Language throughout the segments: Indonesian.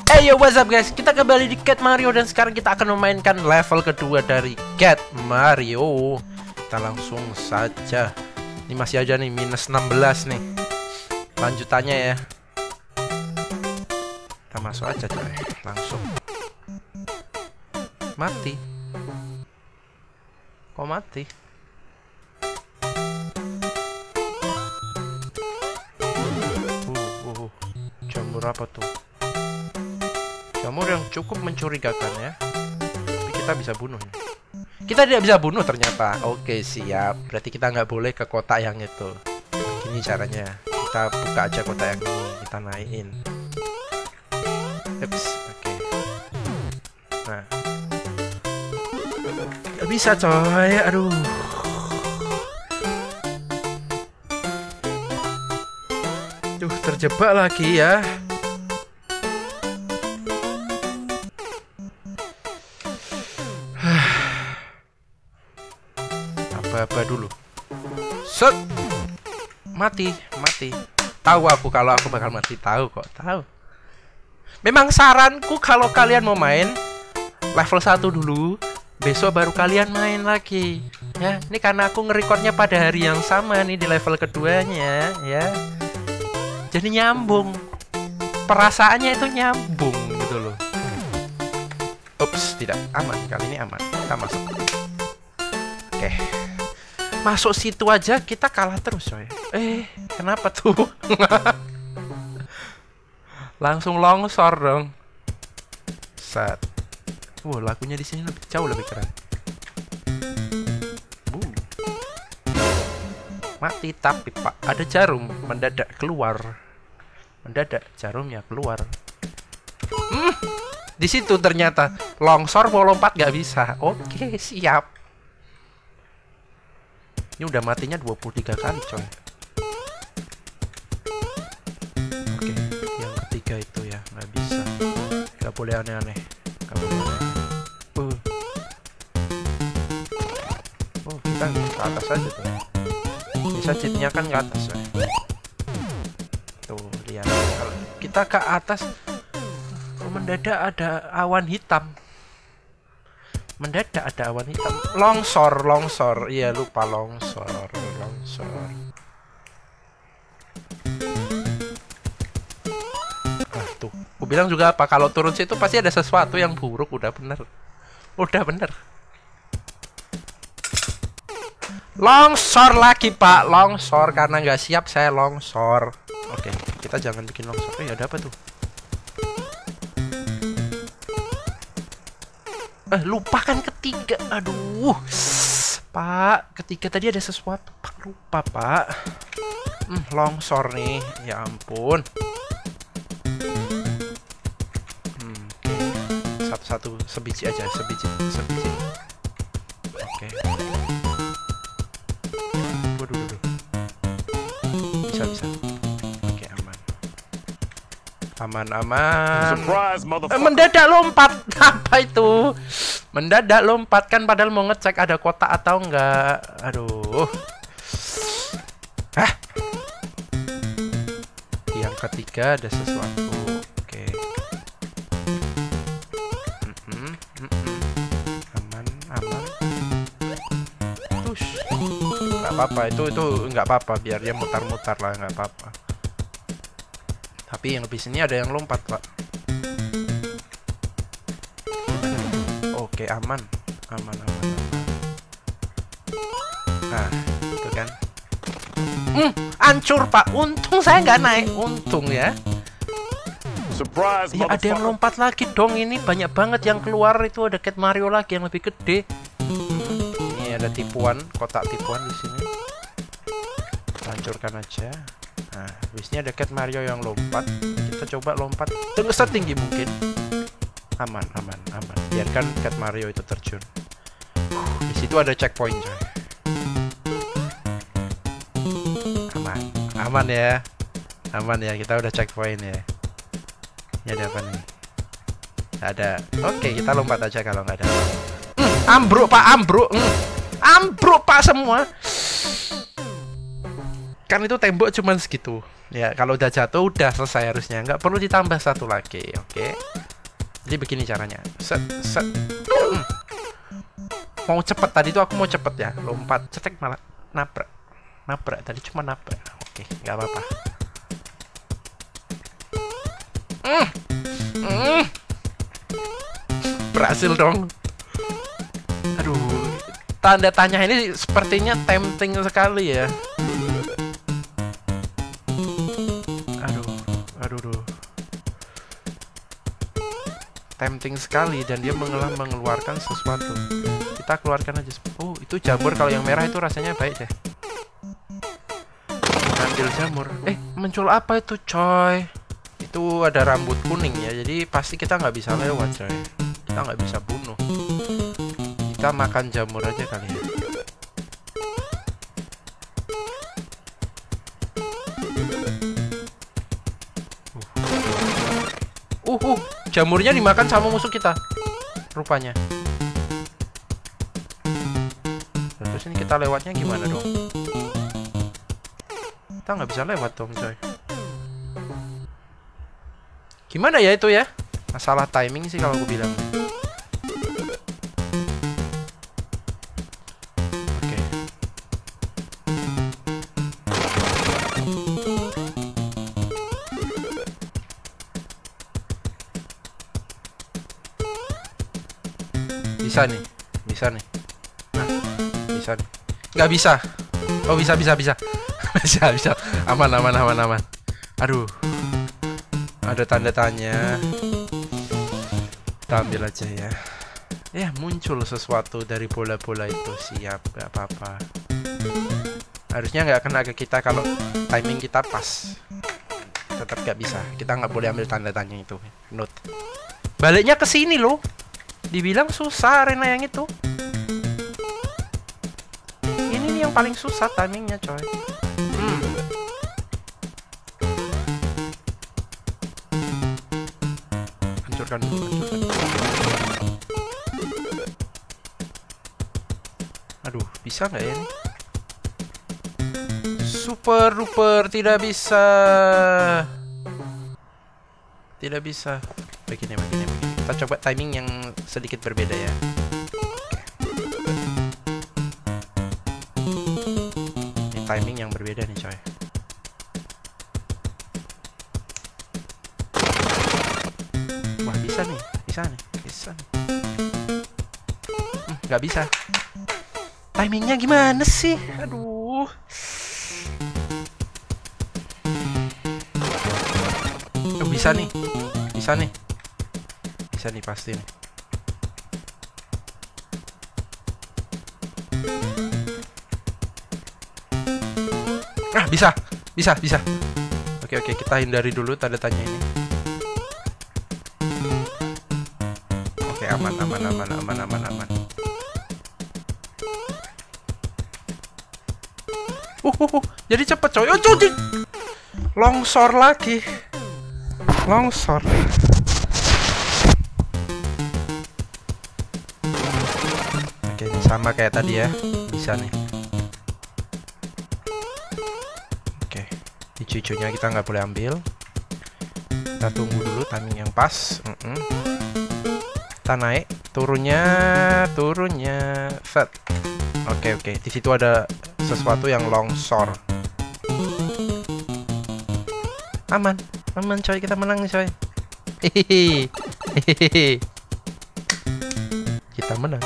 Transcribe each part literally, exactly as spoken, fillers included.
Hey yo, what's up guys? Kita kembali di Cat Mario dan sekarang kita akan memainkan level kedua dari Cat Mario. Kita langsung saja. Ini masih aja nih minus enam belas nih. Lanjutannya ya. Kita masuk aja coy. Langsung. Mati. Kok mati? Uh, uh, jamur apa tuh? Jamur yang cukup mencurigakan ya. Tapi kita bisa bunuh. Kita tidak bisa bunuh ternyata. Oke siap. Berarti kita nggak boleh ke kotak yang itu. Gini caranya. Kita buka aja kotak yang ini. Kita naikin. Ups. Oke. Nah. Gak bisa coy. Aduh. Duh terjebak lagi ya. Apa dulu. Set. Mati, mati. Tahu aku kalau aku bakal mati, tahu kok, tahu. Memang saranku kalau kalian mau main level satu dulu, besok baru kalian main lagi. Ya, ini karena aku ngerekodnya pada hari yang sama nih di level keduanya, ya. Jadi nyambung. Perasaannya itu nyambung gitu loh. Ups, tidak aman. Kali ini aman. Kita masuk. Oke. Masuk situ aja kita kalah terus coy. Eh, kenapa tuh? Langsung longsor dong. Set. Wow, lagunya di sini lebih jauh lebih keren. Uh. Mati tapi Pak, ada jarum mendadak keluar. Mendadak jarumnya keluar. Hmm, di situ ternyata longsor mau lompat gak bisa. Oke, siap. Ini udah matinya dua puluh tiga kali coy. Oke, yang ketiga itu ya nggak bisa. Nggak boleh aneh-aneh. Nggak boleh aneh-aneh. Uh. Oh, kita ke atas aja tuh. Bisa cheatnya kan ke atas coy. Tuh, lihat. Kalau kita ke atas, oh, mendadak ada awan hitam. Mendadak ada awan hitam. Longsor, longsor. Iya, lupa longsor, longsor. Ah, tuh. Aku bilang juga apa? Kalau turun situ pasti ada sesuatu yang buruk. Udah bener. Udah bener. Longsor lagi, Pak. Longsor. Karena nggak siap saya longsor. Oke, kita jangan bikin longsor. Eh, ada apa tuh? Eh, lupa kan ketiga. Aduh. Pak, ketiga tadi ada sesuatu. Pak, lupa, Pak. Hmm, longsor nih. Ya ampun. Hmm, oke. Satu-satu, sebiji aja, sebiji, sebiji. Oke. Waduh, waduh. Bisa, bisa. Oke, aman. Aman, aman. Eh, mendadak lompat. Apa itu? Mendadak lompat kan padahal mau ngecek ada kotak atau enggak. Aduh. Hah? Yang ketiga ada sesuatu. Oke. Mm-mm, mm-mm. Aman, aman. Tush. Nggak apa-apa, itu itu nggak apa-apa, biar dia mutar-mutar lah, nggak apa-apa. Tapi yang lebih sini ada yang lompat, Pak. Oke, aman. Aman, aman, aman. Nah, itu kan. Hmm, hancur, Pak. Untung saya nggak naik. Untung ya. Surprise, ya ada yang lompat lagi dong. Ini banyak banget yang keluar. Itu ada Cat Mario lagi yang lebih gede. Ini ada tipuan, kotak tipuan di sini. Hancurkan aja. Nah, habisnya ada Cat Mario yang lompat. Kita coba lompat dengan setinggi mungkin. Aman, aman, aman. Biarkan Cat Mario itu terjun. Uh, di situ ada checkpoint, coy. Aman, aman ya, aman ya. Kita udah checkpoint ya. Ini ada apa nih? Ada. Oke, kita lompat aja kalau nggak ada. Hmm, ambruk Pak, ambruk. Hmm. Ambruk Pak semua. Kan itu tembok cuman segitu. Ya kalau udah jatuh udah selesai harusnya, nggak perlu ditambah satu lagi. Oke. Jadi begini caranya. Set set. Hmm. Mau cepet tadi tuh aku mau cepet ya, lompat cetek malah nabrak. Nabrak tadi cuma nabrak. Oke, nggak apa-apa. Mm. Mm. Berhasil dong. Aduh, tanda tanya ini sepertinya tempting sekali ya. Aduh, aduh, aduh. Tempting sekali dan dia mengelah mengeluarkan sesuatu. Kita keluarkan aja. Oh, itu jamur, kalau yang merah itu rasanya baik deh. Ambil jamur. Eh, muncul apa itu, coy? Itu ada rambut kuning ya, jadi pasti kita nggak bisa lewat, coy. Kita nggak bisa bunuh. Kita makan jamur aja kali ya. Uh, uh, jamurnya dimakan sama musuh kita, rupanya. Terus ini kita lewatnya gimana dong? Kita nggak bisa lewat dong, coy. Gimana ya itu ya? Masalah timing sih kalau aku bilang. Oke. Bisa nih, bisa nih. Nah, bisa nih. Nggak bisa. Oh, bisa, bisa, bisa. Bisa, bisa. Aman, aman, aman, aman. Aduh. Ada tanda tanya. Kita ambil aja ya. Ya, muncul sesuatu dari bola-bola itu. Siap, gak apa-apa. Harusnya nggak kena ke kita kalau timing kita pas. Tetap gak bisa. Kita nggak boleh ambil tanda tanya itu. Note. Baliknya ke sini loh. Dibilang susah arena yang itu. Ini nih yang paling susah timingnya, coy. Hmm. Hancurkan dulu, hancurkan. Aduh, bisa nggak ya ini? Super duper tidak bisa. Tidak bisa. Begini, begini, begini. Kita coba timing yang sedikit berbeda ya. Oke. Ini timing yang berbeda nih, coy. Wah, bisa nih, bisa nih, bisa nih. Hmm, nggak bisa. Timingnya gimana sih? Aduh. Oh, bisa nih, bisa nih. Bisa nih pasti nih. Ah, bisa. Bisa, bisa. Oke, oke, kita hindari dulu tanda tanya ini. Oke, aman, aman, aman, aman, aman, aman. Uh, uh, uh. Jadi cepet, coy. Oh, cuy. Longsor lagi. Longsor. Oke, ini sama kayak tadi ya. Bisa nih. Oke, hijau-hijaunya kita nggak boleh ambil. Kita tunggu dulu timing yang pas. Mm -mm. Kita naik, turunnya, turunnya, set. Oke, oke. Di situ ada sesuatu yang longsor. Aman, aman, coy. Kita menang nih, coy. Hehehe, hehehe. Kita menang.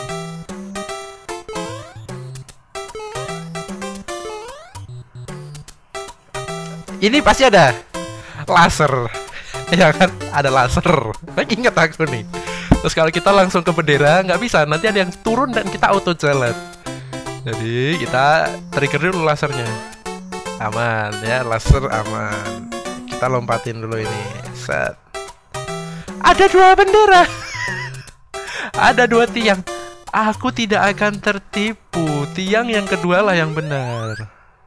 Ini pasti ada laser, ya kan? Ada laser. Lagi inget aku nih. Terus kalau kita langsung ke bendera nggak bisa, nanti ada yang turun dan kita auto jalan. Jadi kita trigger dulu lasernya. Aman ya, laser aman. Kita lompatin dulu ini. Set. Ada dua bendera. Ada dua tiang. Aku tidak akan tertipu. Tiang yang kedua lah yang benar.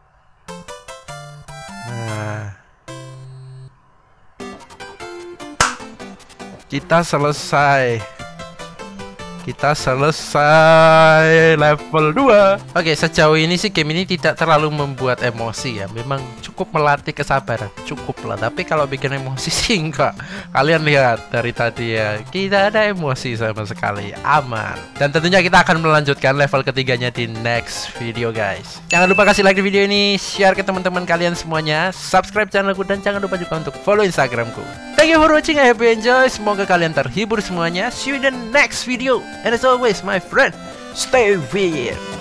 Nah, kita selesai. Kita selesai level dua. Oke, sejauh ini sih game ini tidak terlalu membuat emosi ya. Memang cukup cukup melatih kesabaran, cukup lah. Tapi kalau bikin emosi sih enggak. Kalian lihat dari tadi ya, kita ada emosi sama sekali, aman. Dan tentunya kita akan melanjutkan level ketiganya di next video guys. Jangan lupa kasih like di video ini, share ke teman-teman kalian semuanya, subscribe channelku, dan jangan lupa juga untuk follow Instagramku. Thank you for watching, I hope you enjoy. Semoga kalian terhibur semuanya. See you in the next video. And as always my friend, stay weird.